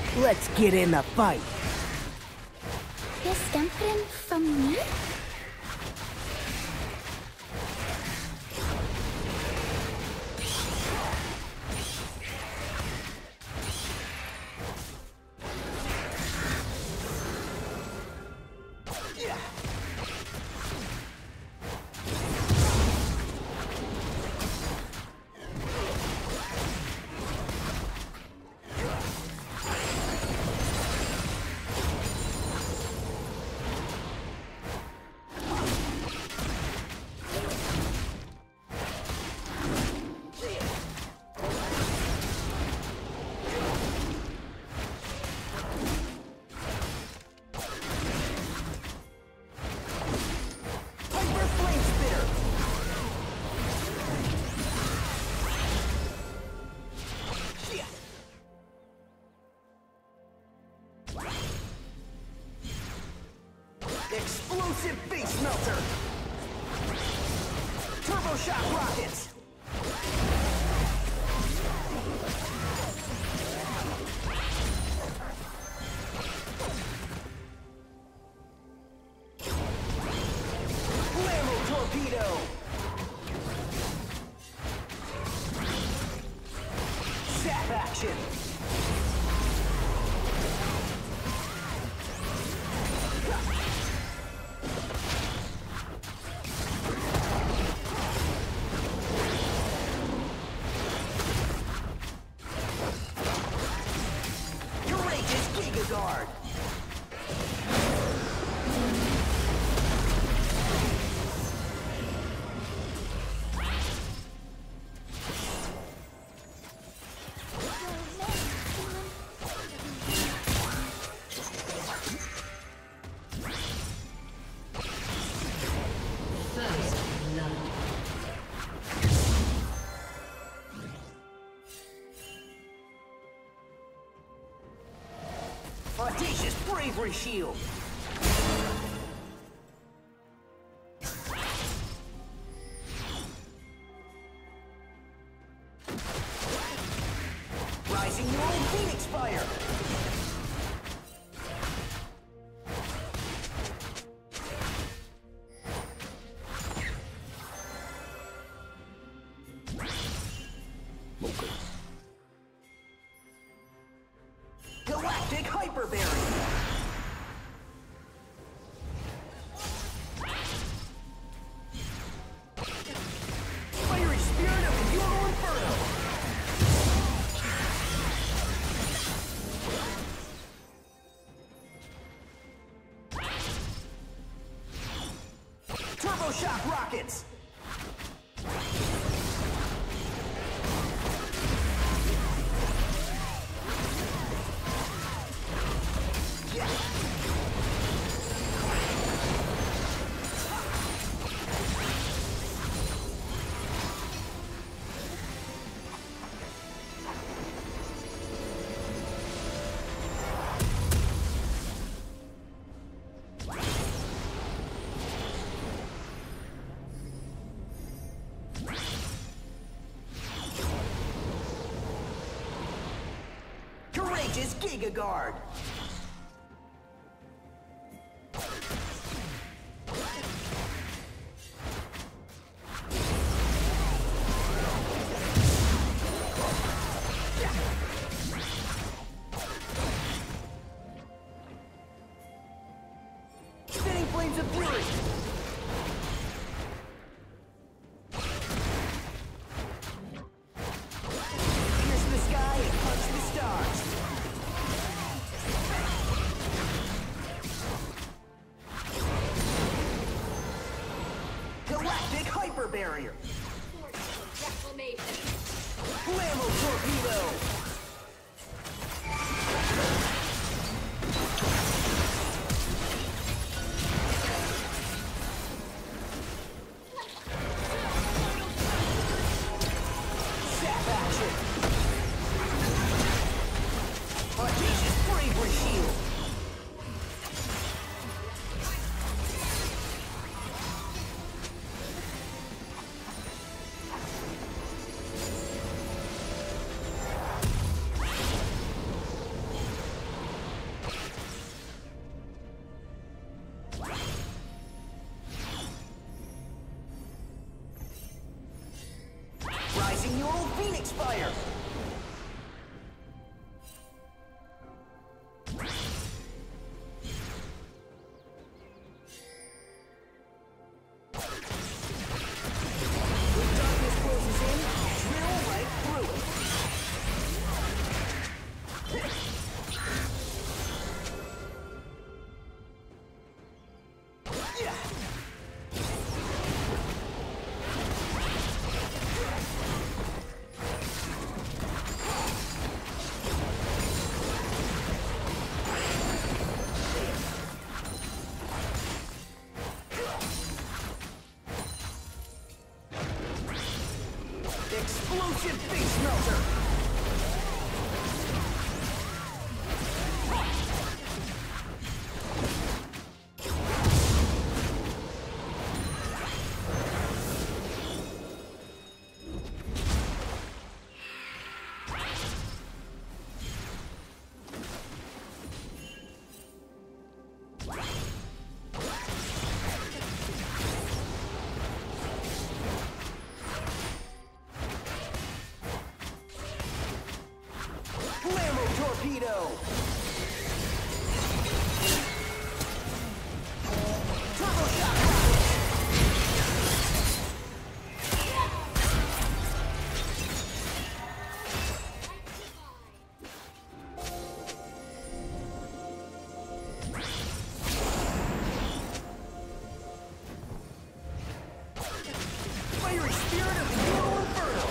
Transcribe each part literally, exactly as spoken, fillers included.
Let's get in the fight. Jestem from me? Explosive face melter! Turbo shock rockets! Blammo torpedo! Zap action! Guard. Audacious bravery shield! Rising neural phoenix fire! Galactic hyperberry! Fiery spirit of the Euro Inferno! Turbo shock rockets! Courageous Giga Guard! Spinning flames of fury! Pierce the sky and punch the stars! Galactic hyper barrier! Blammo torpedo! Zap action! Audacious bravery shield! fire! When darkness closes in, drill right through it. Explosive face melter! Torpedo! Turbo shot! Fiery spirit of the Euro Inferno!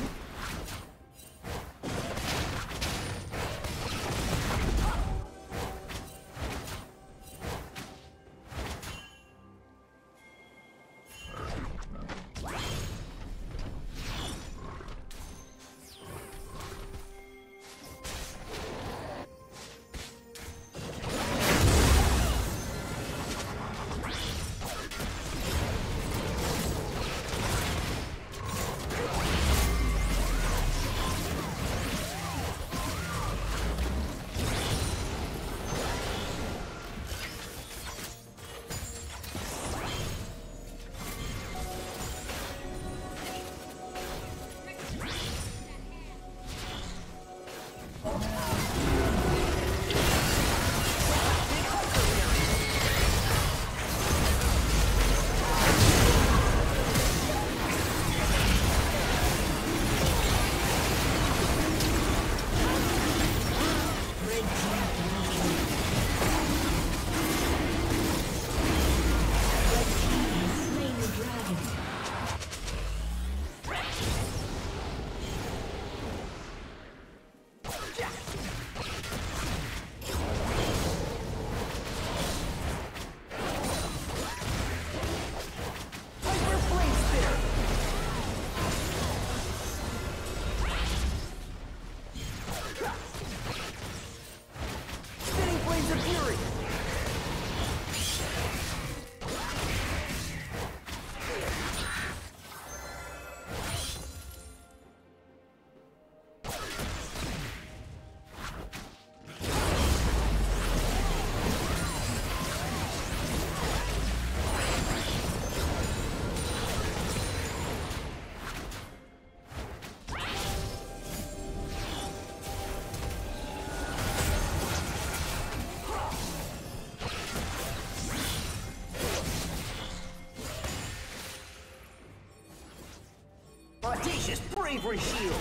Audacious bravery shield!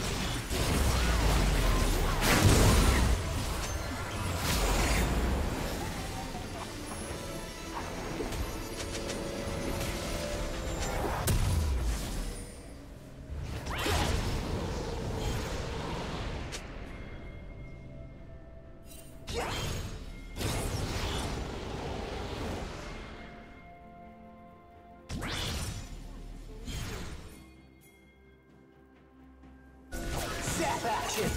Action!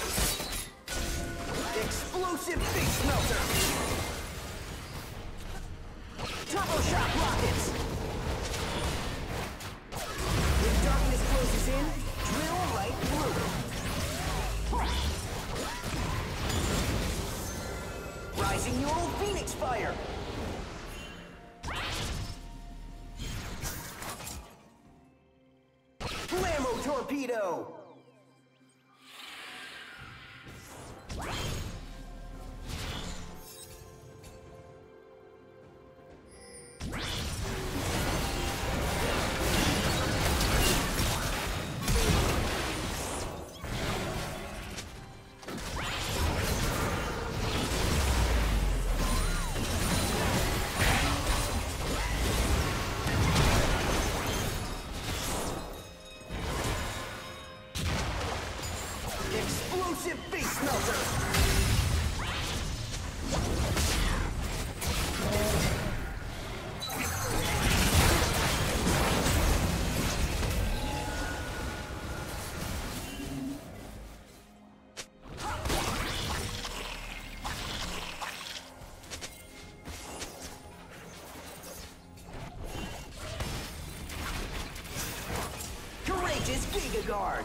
Explosive face melter! Turbo shock rockets! When darkness closes in, drill right through. Rising neural phoenix fire! Blammo torpedo! Giga Guard.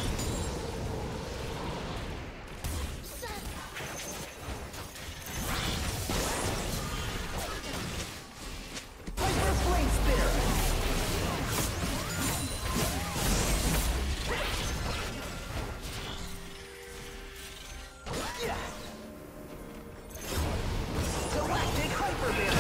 Hyper Flame Spitter. Yeah. Galactic Hyper Barrier.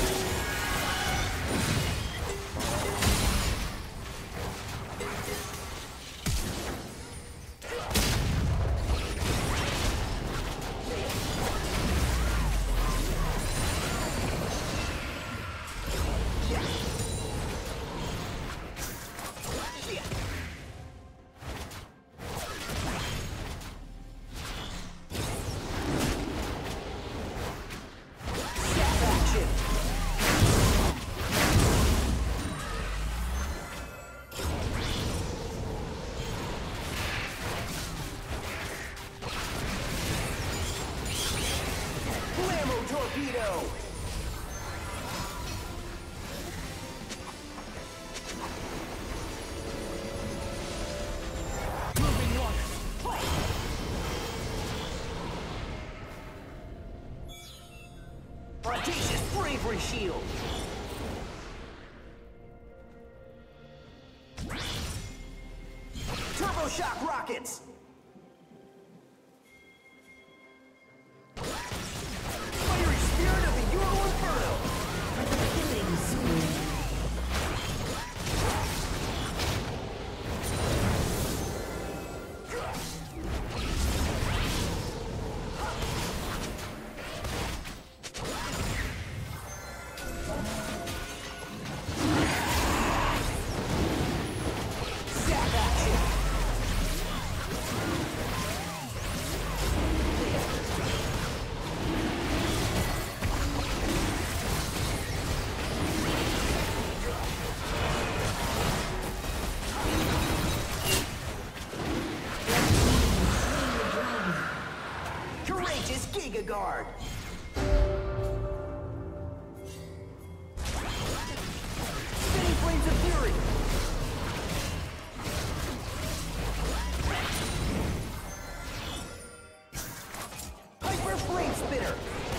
Torpedo! Moving north. Fight! Audacious Bravery Shield! Turbo Shock Rockets! Giga Guard. Spinning Flames of Fury. Hyper Flame Spitter.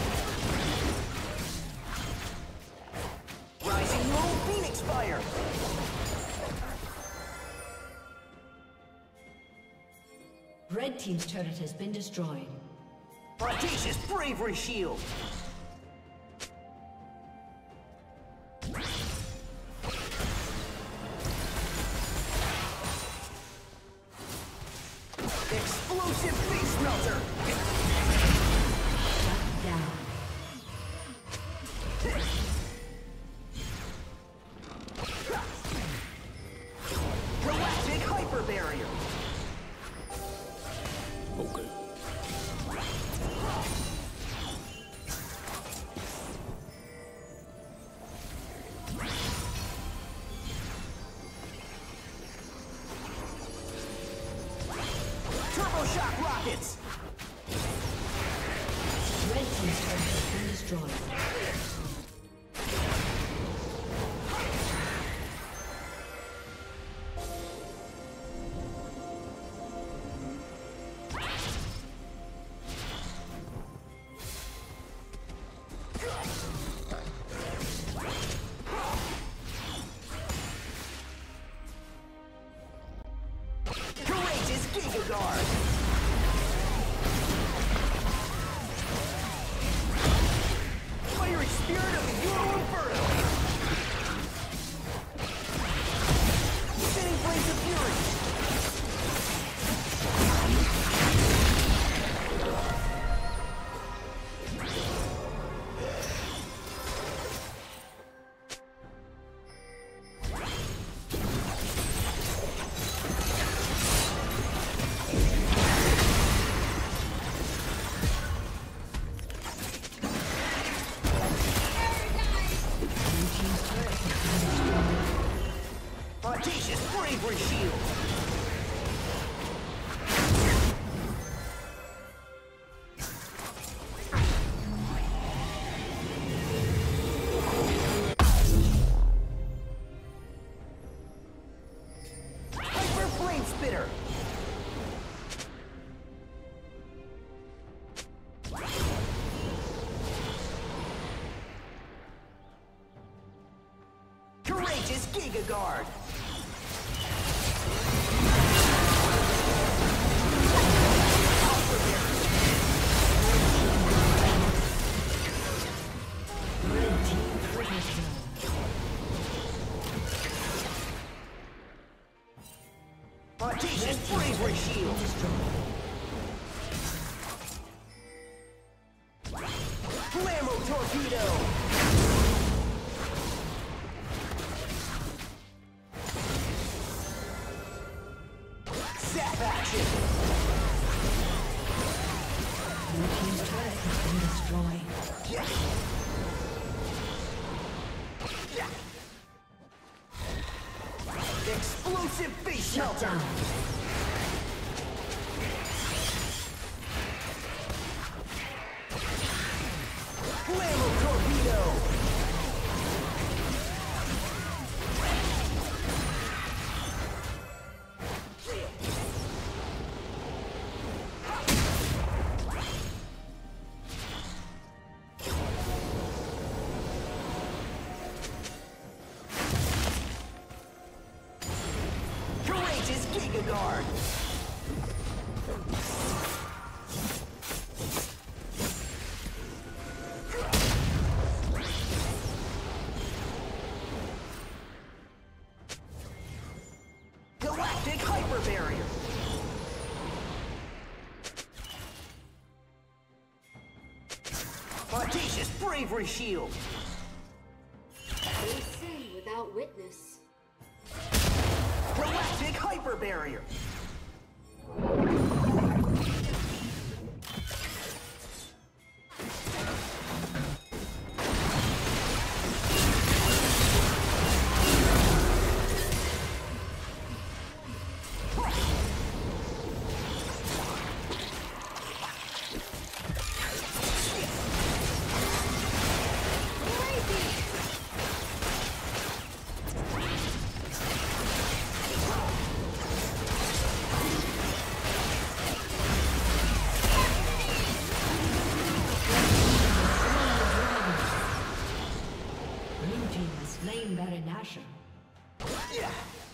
Rising Low Phoenix Fire. Red team's turret has been destroyed. Audacious Bravery Shield! Explosive Face Melter! Shut down. Galactic Hyper Barrier! Okay. Turbo Shock Rockets! Red team's turret has been destroyed. Courageous Giga Guard! Fiery Spirit of the Euro Inferno! Spinning Flames of Fury! Audacious Bravery Shield! Hyper Flame Giga Guard. Audacious bravery shield. Flammo torpedo. Zap action. Blue team's turret has been destroyed. Yeah. Yeah. Explosive face Shut melter. down. Flammo torpedo. Courageous Giga Guard. Galactic hyper barrier. Audacious bravery shield. No sin without witness. Galactic hyper barrier. Yeah.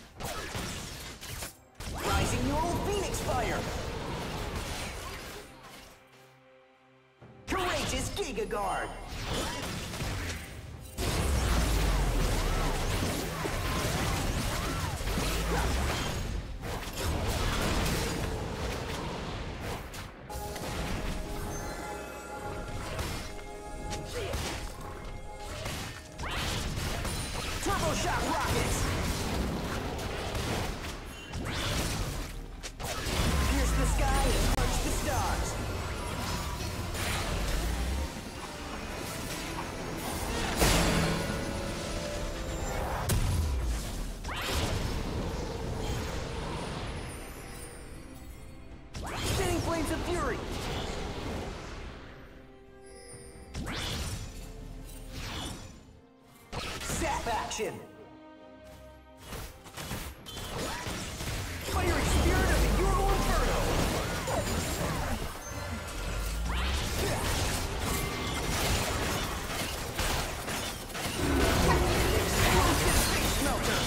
Rising your old Phoenix fire. Courageous Giga Guard. Turbo shock rockets. Pierce the sky and punch the stars. Spinning flames of fury. Zap action. Fiery spirit of the Euro Inferno. Explosive space melter.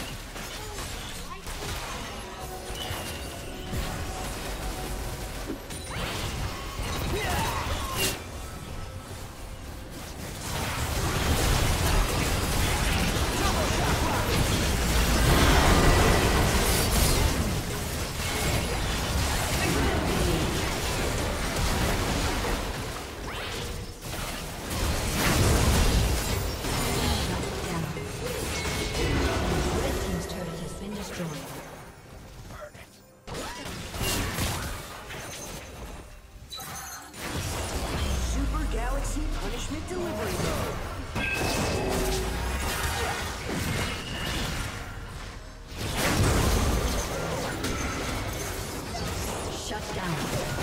Super Galaxy Punishment Delivery Mode. Shut down.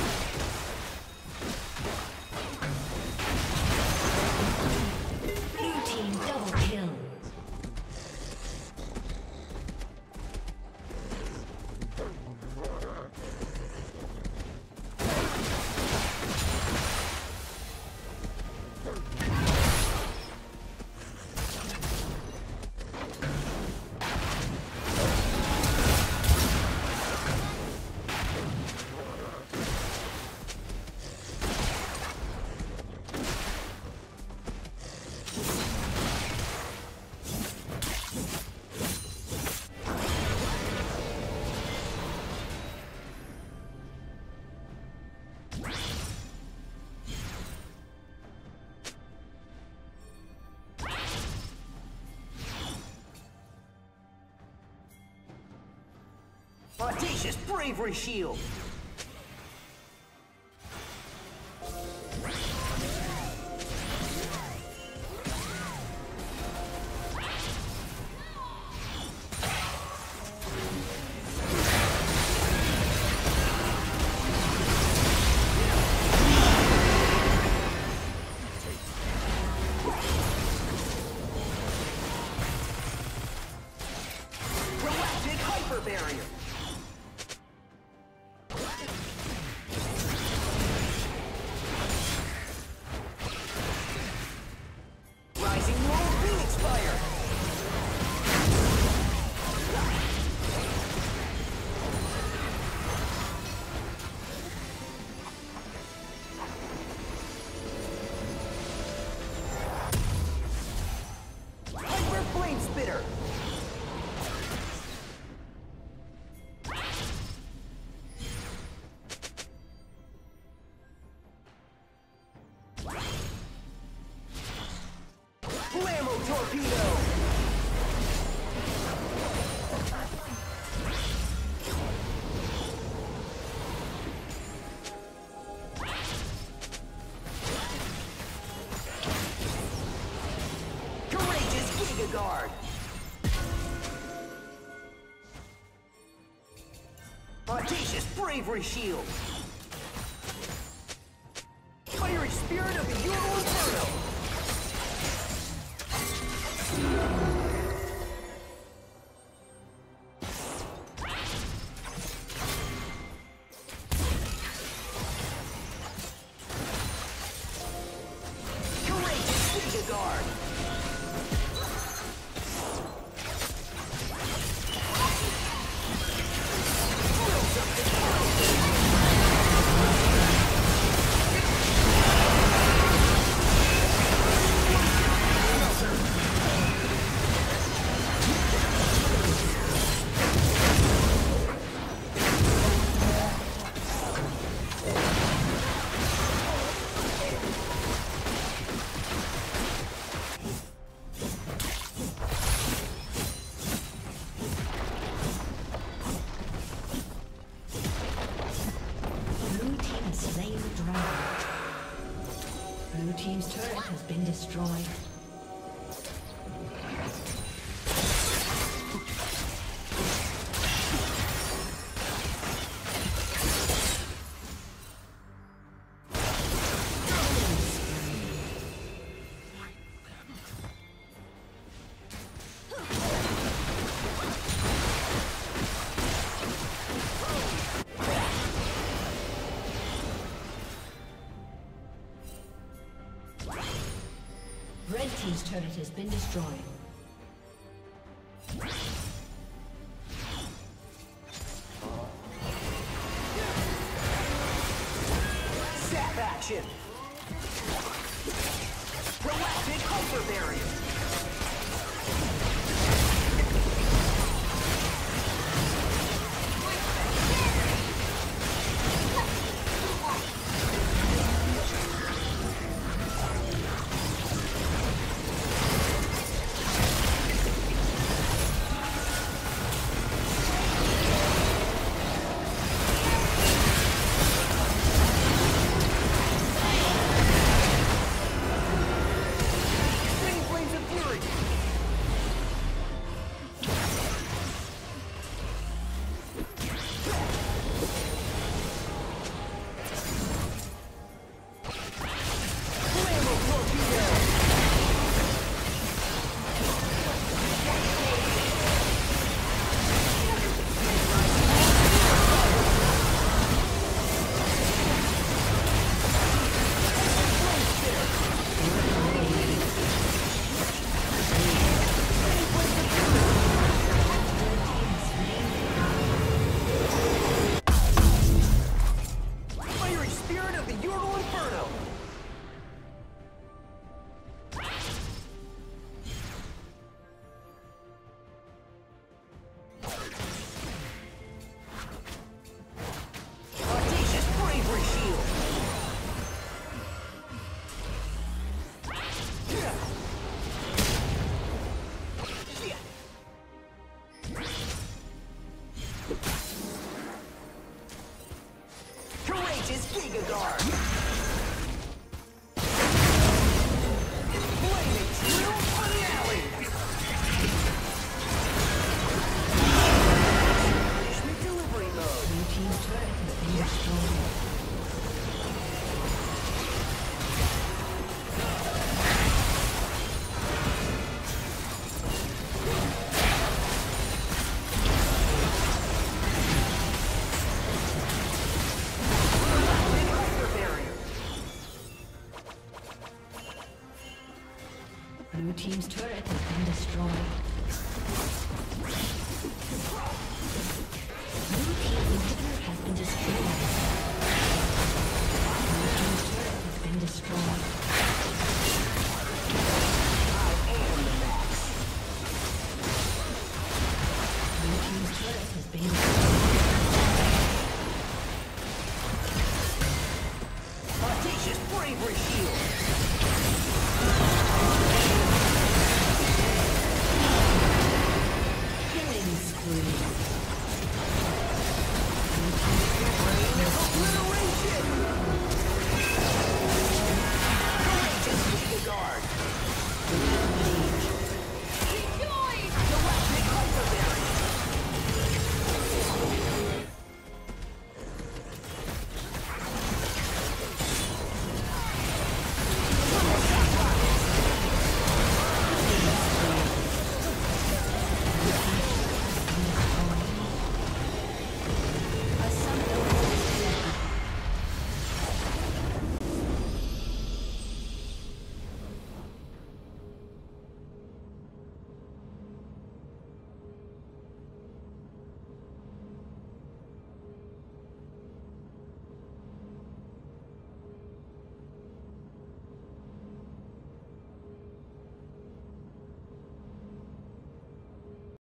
Blue team double kill. Audacious bravery shield! Barrier. Rising World Phoenix Fire. Hyper Flame Spitter. Torpedo! Courageous Giga Guard! Audacious Bravery Shield! Fiery Spirit of the E U W Inferno! Guard. Blue team's turret has been destroyed. Red team's turret has been destroyed. Zap action! Galactic Hyper Barrier! Blue team's turret has been destroyed. Blue team's inhibitor has been destroyed. Blue team's turret has been destroyed.